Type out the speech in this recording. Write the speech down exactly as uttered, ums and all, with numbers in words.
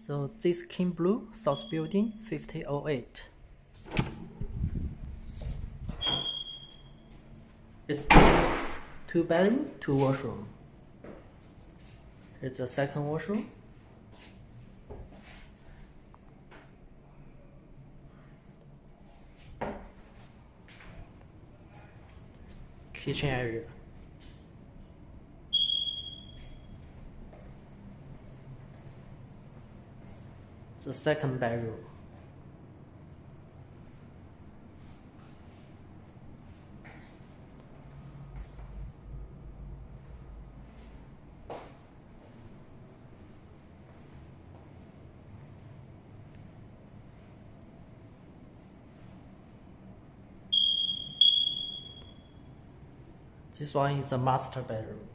So this King Blue South Building fifty oh eight. It's two bedroom, two washroom. It's a second washroom. Kitchen area. The second bedroom. This one is the master bedroom.